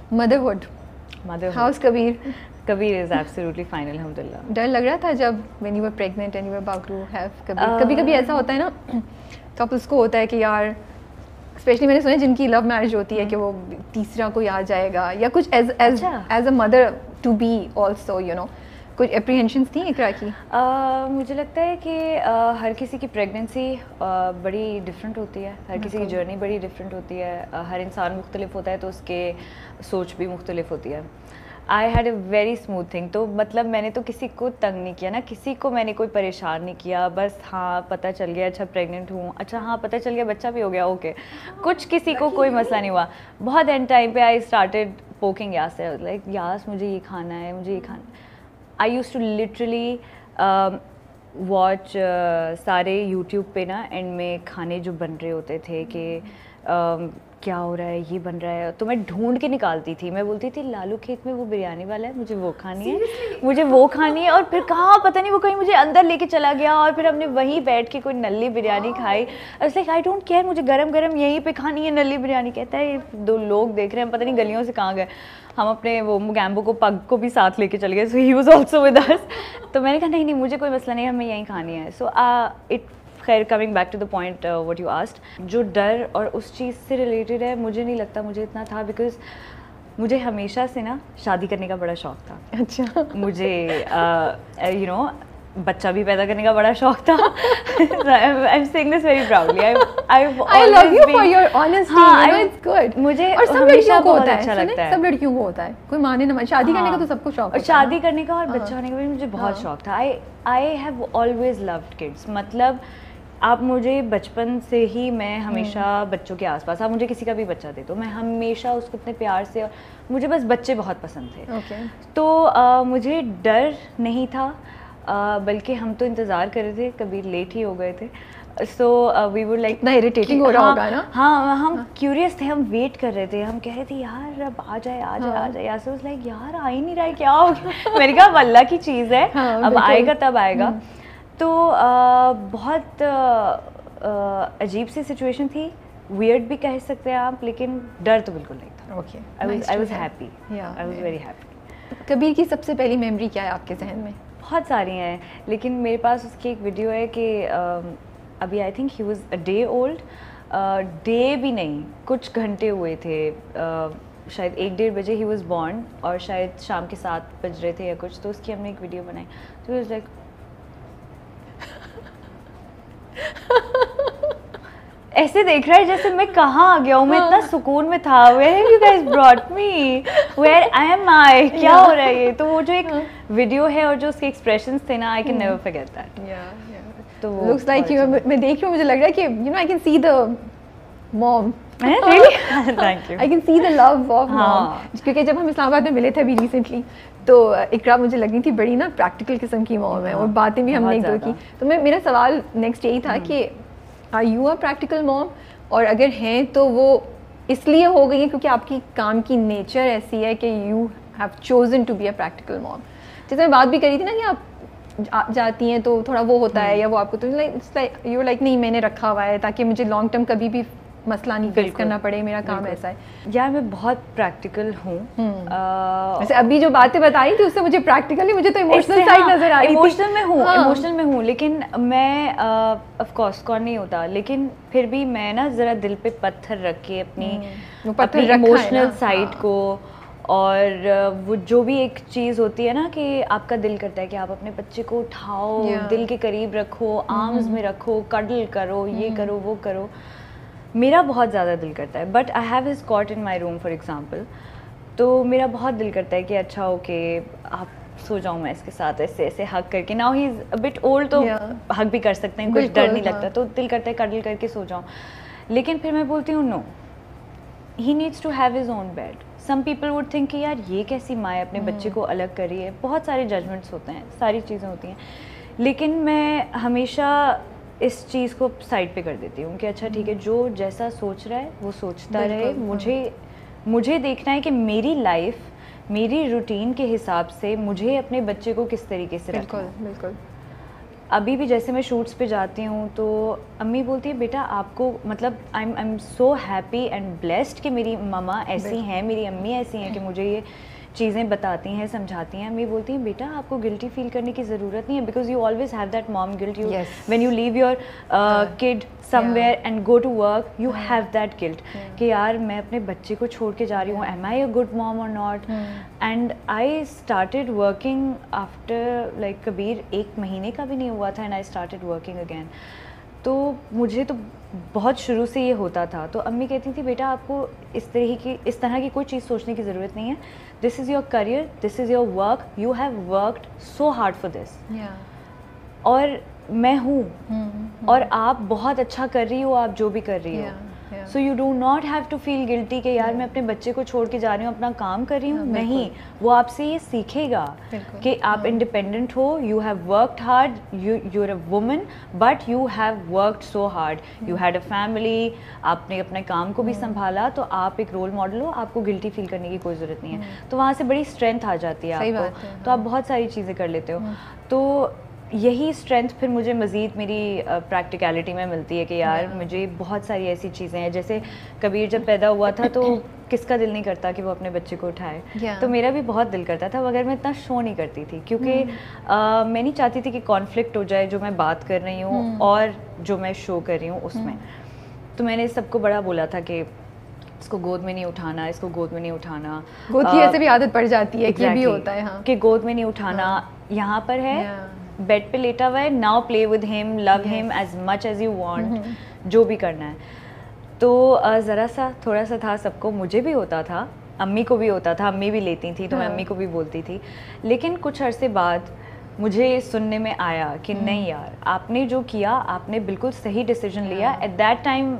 Motherhood, how's Kabir. Kabir is absolutely fine, अल्हम्दुलिल्लाह। डर लग रहा था जब when you were pregnant and you were about to have Kabir? कभी कभी ऐसा होता है ना, कपल्स को होता है कि यार, स्पेशली मैंने सुना है जिनकी लव मैरिज होती है कि वो तीसरा कोई आ जाएगा या कुछ as a mother to be also, you know, कुछ एप्रीहेंशंस थी इकरा की? मुझे लगता है कि हर किसी की प्रेगनेंसी बड़ी डिफरेंट होती है, हर किसी की जर्नी बड़ी डिफरेंट होती है, हर इंसान मुख्तलिफ होता है तो उसके सोच भी मुख्तलिफ होती है। I had a very smooth thing, तो मतलब मैंने तो किसी को तंग नहीं किया ना, किसी को मैंने कोई परेशान नहीं किया, बस हाँ पता चल गया अच्छा प्रेग्नेंट हूँ, अच्छा हाँ पता चल गया बच्चा भी हो गया, ओके, कुछ किसी को कोई मसला नहीं हुआ। बहुत एंड टाइम पे I started poking Yas, like Yas मुझे ये खाना है, मुझे ये खाना। I use to literally watch सारे यूट्यूब पे ना एंड में खाने जो बन रहे होते थे कि क्या हो रहा है, ये बन रहा है, तो मैं ढूंढ के निकालती थी। मैं बोलती थी लालू खेत में वो बिरयानी वाला है, मुझे वो खानी है, मुझे वो खानी है। और फिर कहाँ पता नहीं वो कहीं मुझे अंदर लेके चला गया और फिर हमने वहीं बैठ के कोई नल्ली बिरयानी खाई। लाइक आई डोंट केयर, मुझे गरम गरम यहीं पे खानी है नल्ली बिरयानी। कहता है दो लोग देख रहे हैं, पता नहीं गलियों से कहाँ गए। हम अपने वो गैम्बो को पग को भी साथ लेके चले गए, so he was also with us. तो मैंने कहा नहीं नहीं मुझे कोई मसला नहीं है, हमें यहीं खानी है। सो इट खैर coming back to the point what you asked, जो डर और उस चीज़ से रिलेटेड है, मुझे नहीं लगता मुझे इतना था, बिकॉज मुझे हमेशा से ना शादी करने का बड़ा शौक था। अच्छा। मुझे यू नो बच्चा भी पैदा करने का बड़ा शौक था। I am saying this very proudly. I love you for your honesty, you know, it's good. मुझे और सब हमेशा लड़कियों को बहुत होता है, अच्छा लगता है, सब लड़कियों को होता है, कोई माने ना, शादी करने का तो सबको शौक होता है, शादी करने का और बच्चा होने का भी मुझे बहुत शौक था। I have always loved kids, मतलब आप मुझे बचपन से ही, मैं हमेशा बच्चों के आसपास, आप मुझे किसी का भी बच्चा दे दो, मैं हमेशा उसको इतने प्यार से, और मुझे बस बच्चे बहुत पसंद थे। तो मुझे डर नहीं था, बल्कि हम तो इंतज़ार कर रहे थे, कभी लेट ही हो गए थे। सो वी वुड लाइक, इतना इरिटेटिंग हो रहा होगा ना। हाँ हम क्यूरियस थे, हम वेट कर रहे थे, हम कह रहे थे यार अब आ जाए आ जाए आ जाए। यार सो लाइक यार आ ही नहीं रहा है, क्या हो गया? मैंने कहा अल्लाह की चीज़ है, अब आएगा तब आएगा। तो बहुत अजीब सी सिचुएशन थी, वियर्ड भी कह सकते हैं आप, लेकिन डर तो बिल्कुल नहीं था। Okay, I was happy, I was very happy. Kabir की सबसे पहली मेमोरी क्या है आपके जहन में? बहुत सारी हैं, लेकिन मेरे पास उसकी एक वीडियो है कि अभी I think he was a day old, day भी नहीं, कुछ घंटे हुए थे, शायद 1-1.5 बजे ही वाज बॉर्न, और शायद शाम के 7 बज रहे थे या कुछ, तो उसकी हमने एक वीडियो बनाई। तो ही वाज लाइक ऐसे देख रहा है जैसे मैं कहाँ आ गया हूँ, मैं इतना सुकून में था, where have you guys brought me, where am I, क्या हो रहा है ये। तो वो जो एक वीडियो है और जो उसके एक्सप्रेशंस थे ना, I can never forget that। तो looks like you, मैं देख रही हूँ, मुझे लग रहा है कि you know I can see the mom, really thank you, I can see the love of mom, क्योंकि जब हम इस्लामाबाद में मिले थे अभी रिसेंटली, तो इकरा मुझे लगी थी बड़ी ना प्रैक्टिकल किस्म की मॉम है, और बातें भी हमने एक दो की। तो मेरा सवाल नेक्स्ट यही था कि are you a practical mom, और अगर हैं तो वो इसलिए हो गई है क्योंकि आपकी काम की नेचर ऐसी है कि you have chosen to be a practical mom. जैसे मैं बात भी करी थी ना कि आप जाती हैं तो थोड़ा वो होता है, या वो आपको तो लाइक यू लाइक नहीं मैंने रखा हुआ है ताकि मुझे लॉन्ग टर्म कभी भी मसला नहीं फेस करना पड़े, मेरा काम ऐसा है। यार मैं बहुत प्रैक्टिकल हूँ। वैसे अभी जो बातें बताई थी उससे मुझे प्रैक्टिकली, मुझे तो इमोशनल साइड नजर आ रही थी। इमोशनल में हूँ, इमोशनल में हूँ, लेकिन मैं ऑफ कोर्स कौन नहीं होता, लेकिन फिर भी मैं ना ज़रा दिल पे पत्थर रख के अपनी इमोशनल साइड को, और वो जो भी एक चीज़ होती है ना कि आपका दिल करता है कि आप अपने बच्चे को उठाओ, दिल के करीब रखो, आर्म्स में रखो, कडल करो, ये करो वो करो, मेरा बहुत ज़्यादा दिल करता है। But I have his cot in my room for example, तो मेरा बहुत दिल करता है कि अच्छा ओके आप सो जाऊँ मैं इसके साथ ऐसे ऐसे हग करके। Now he is a bit old, तो हग भी कर सकते हैं, कुछ डर नहीं लगता, तो दिल करता है कडल करके सो जाऊँ। लेकिन फिर मैं बोलती हूँ no, he needs to have his own bed. Some people would think कि यार ये कैसी माँ है अपने बच्चे को अलग कर रही है, बहुत सारे जजमेंट्स होते हैं, सारी चीज़ें होती हैं, लेकिन मैं हमेशा इस चीज़ को साइड पे कर देती हूँ कि अच्छा ठीक है, जो जैसा सोच रहा है वो सोचता रहे, मुझे देखना है कि मेरी लाइफ मेरी रूटीन के हिसाब से मुझे अपने बच्चे को किस तरीके से रखना है। बिल्कुल। अभी भी जैसे मैं शूट्स पे जाती हूँ तो अम्मी बोलती है बेटा आपको मतलब I am so happy and blessed कि मेरी ममा ऐसी हैं, मेरी अम्मी ऐसी हैं कि मुझे ये चीज़ें बताती हैं, समझाती हैं। अम्मी बोलती हैं बेटा आपको गिल्टी फील करने की ज़रूरत नहीं है, because you always have that mom guilt. You when you leave your kid somewhere and go to work, you have that guilt कि यार मैं अपने बच्चे को छोड़ के जा रही हूँ, am I a good mom or not. And I started working after like Kabir 1 महीने का भी नहीं हुआ था, and I started working again. तो मुझे तो बहुत शुरू से ये होता था। तो अम्मी कहती थी बेटा आपको इस तरह की कोई चीज़ सोचने की ज़रूरत नहीं है, this is your career, this is your work, you have worked so hard for this, और मैं हूँ और आप बहुत अच्छा कर रही हो, आप जो भी कर रही हो। So you do not have to feel guilty कि यार मैं अपने बच्चे को छोड़ के जा रही हूँ, अपना काम कर रही हूँ। नहीं, वो आपसे ये सीखेगा कि आप इंडिपेंडेंट हो, you have worked hard, you are a woman but you have worked so hard, you had a family, आपने अपने काम को भी संभाला, तो आप एक रोल मॉडल हो, आपको गिल्टी फील करने की कोई ज़रूरत नहीं है। तो वहाँ से बड़ी स्ट्रेंथ आ जाती है आपको, तो आप बहुत सारी चीज़ें कर लेते हो। तो यही स्ट्रेंथ फिर मुझे मज़ीद मेरी प्रैक्टिकलिटी में मिलती है कि यार मुझे बहुत सारी ऐसी चीज़ें हैं। जैसे कबीर जब पैदा हुआ था तो किसका दिल नहीं करता कि वो अपने बच्चे को उठाए, तो मेरा भी बहुत दिल करता था, मगर मैं इतना शो नहीं करती थी क्योंकि मैं नहीं चाहती थी कि कॉन्फ्लिक्ट हो जाए जो मैं बात कर रही हूँ और जो मैं शो कर रही हूँ उसमें। तो मैंने सबको बड़ा बोला था कि इसको गोद में नहीं उठाना, इसको गोद में नहीं उठाना। गोद की ऐसे भी आदत पड़ जाती है कि भी होता है हाँ। कि गोद में नहीं उठाना, यहाँ पर है बेड पे लेटा हुआ है, now play with him, love him as much as you want, जो भी करना है। तो ज़रा सा थोड़ा सा था सबको, मुझे भी होता था, अम्मी को भी होता था, अम्मी भी लेती थी तो मैं अम्मी को भी बोलती थी। लेकिन कुछ अरसे बाद मुझे सुनने में आया कि नहीं यार, आपने जो किया आपने बिल्कुल सही डिसीजन लिया। At that time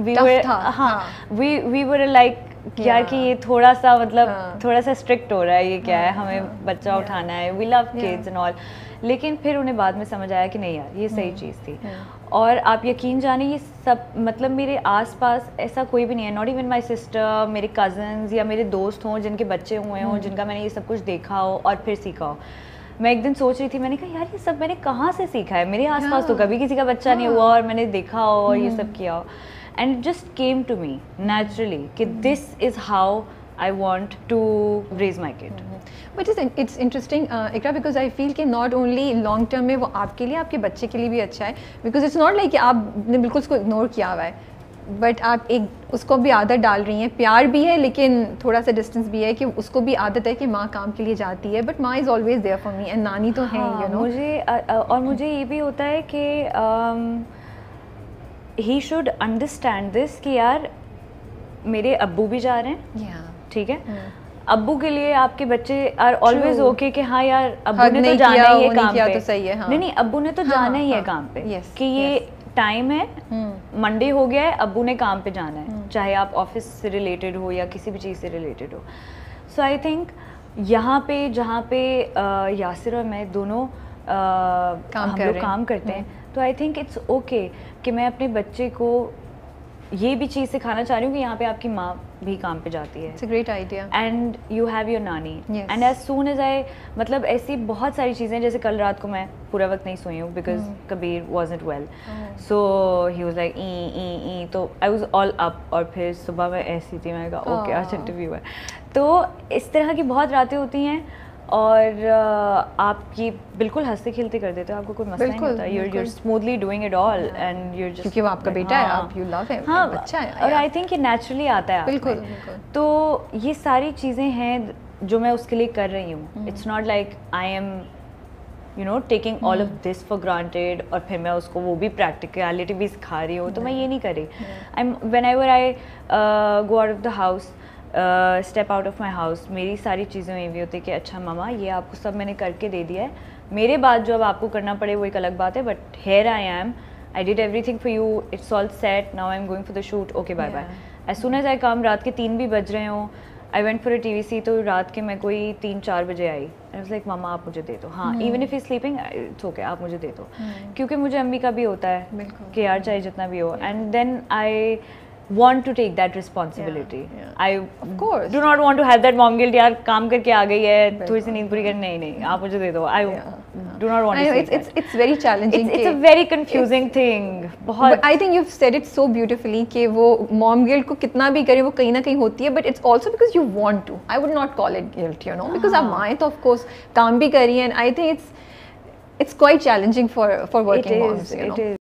we were like यार कि ये थोड़ा सा मतलब थोड़ा सा स्ट्रिक्ट हो रहा है, ये क्या है, हमें बच्चा उठाना है, we love kids and all. लेकिन फिर उन्हें बाद में समझ आया कि नहीं यार ये सही चीज़ थी। और आप यकीन जाने ये सब मतलब मेरे आसपास ऐसा कोई भी नहीं है, नॉट इवन माय सिस्टर, मेरे कज़न्स या मेरे दोस्त हों जिनके बच्चे हुए हों, जिनका मैंने ये सब कुछ देखा हो और फिर सीखा हो। मैं एक दिन सोच रही थी, मैंने कहा यार ये सब मैंने कहाँ से सीखा है, मेरे आसपास तो कभी किसी का बच्चा नहीं हुआ और मैंने देखा हो और ये सब किया हो। And it just came to me naturally कि this is how I want to raise my kid. But it's interesting, Ikra, because I feel कि not only long term में वो आपके लिए, आपके बच्चे के लिए भी अच्छा है, because it's not like कि आपने बिल्कुल उसको इग्नोर किया हुआ है, बट आप एक उसको भी आदत डाल रही हैं, प्यार भी है लेकिन थोड़ा सा डिस्टेंस भी है कि उसको भी आदत है कि माँ काम के लिए जाती है, बट माँ is always there for me, and नानी तो है यू नो। मुझे ये भी होता है कि he should understand this कि यार मेरे अब्बू भी जा रहे हैं, ठीक है, अब्बू के लिए आपके बच्चे आर ऑलवेज ओके कि हाँ यार अब्बू ने तो जाना ही है काम पे, तो सही है, हाँ। नहीं अब्बू ने तो जाना ही है काम पे, कि ये टाइम है, मंडे हो गया है, अब्बू ने काम पे जाना है, चाहे आप ऑफिस से रिलेटेड हो या किसी भी चीज़ से रिलेटेड हो। सो आई थिंक यहाँ पे जहाँ पे यासिर और मैं दोनों हम लोग काम करते हैं, तो आई थिंक इट्स ओके कि मैं अपने बच्चे को ये भी चीज़ सिखाना चाह रही हूँ कि यहाँ पे आपकी माँ भी काम पे जाती है। It's a great idea. And you have your nanny. Yes. And as soon as I मतलब ऐसी बहुत सारी चीज़ें, जैसे कल रात को मैं पूरा वक्त नहीं सोई हूँ because Kabir wasn't well. So he was like ई तो I was all up, और फिर सुबह मैं ऐसी थी, मैंने कहा ओके आज इंटरव्यू है। तो इस तरह की बहुत रातें होती हैं और आप ये बिल्कुल हंसते खेलते कर देते हो, आपको कोई मसला नहीं होता, you're smoothly doing it all and you're just क्योंकि वो आपका बेटा है, आप you love him, हाँ, बच्चा है, और I think ये naturally आता है बिल्कुल। तो ये सारी चीज़ें हैं जो मैं उसके लिए कर रही हूँ। It's not like I am you know taking all of this for granted और फिर मैं उसको वो भी practicality भी सिखा रही हूँ, तो मैं ये नहीं कर रही। Whenever I go out of the house, step out of my house, मेरी सारी चीज़ें ये भी होती है कि अच्छा मामा ये आपको सब मैंने करके दे दिया है, मेरे बाद जो अब आपको करना पड़े वो एक अलग बात है, but here I am, I did everything for you, it's all set, now I am going for the shoot, okay bye bye. As soon as I come, रात के 3 भी बज रहे हों, I went for a TVC, तो रात के मैं कोई 3-4 बजे आई, आई वाज लाइक मामा आप मुझे दे दो, हाँ even if he sleeping it's okay, आप मुझे दे दो, क्योंकि मुझे अम्मी का भी होता है कि यार चाहे जितना भी हो, and then I want to take that responsibility. I of course do not want to have that mom guilt, यार काम करके आ गई है, थोड़ी सी नींद पूरी करनी, नहीं आप मुझे दे दो, I do not want I to know, say it's very challenging. it's a very confusing thing. बहुत But I think you've said it so beautifully कि वो mom guilt को कितना भी करें वो कहीं ना कहीं होती है, but it's also because you want to. I would not call it guilt, you know, because आप माएँ तो of course काम भी करी, and I think it's quite challenging for working moms, you know. It is.